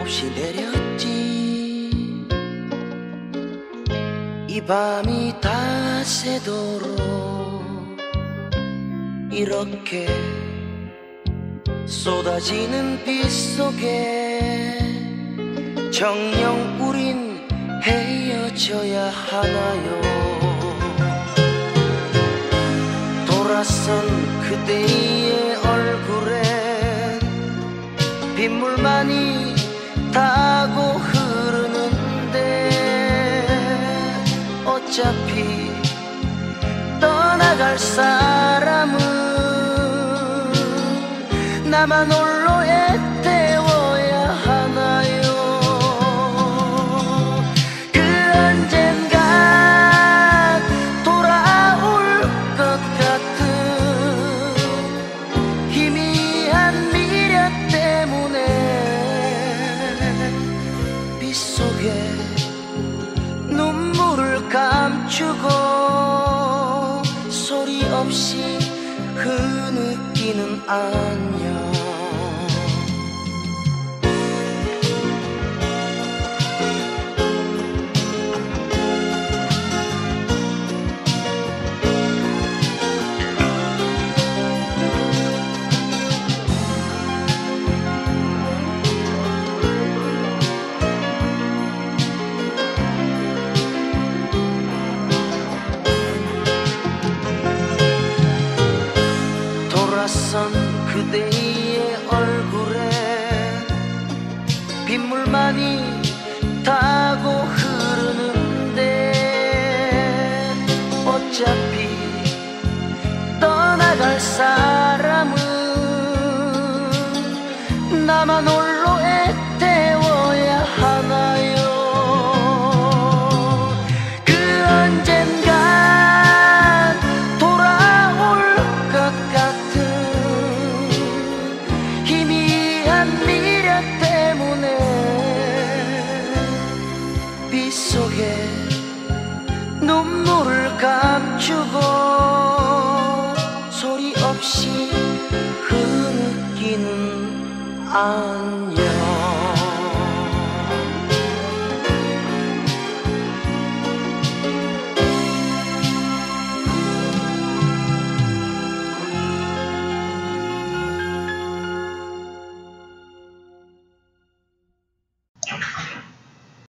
없이 내렸지. 이 밤이 다 새도록 이렇게 쏟아지는 빛 속에 정녕 우린 헤어져야 하나요? 돌아선 그대의 얼굴엔 빗물만이 타고 흐르는데 어차피 떠나갈 사람은 나만 홀로 애태워야 하나요? 그 언젠가 돌아올 것 같은 희미한 미련 때문에 빗속에 눈물을 감추고 소리 없이 흐느끼는 안녕. 돌아선 그대의 얼굴에 빗물만이 타고 흐르는데 어차피 떠나갈 사람은 나만 홀로 애태워야 하나요? 그 언젠가 돌아올 것 같은 희미한 미련 때문에 빗속에 눈물을 감추고 소리 없이 흐느끼는 안녕.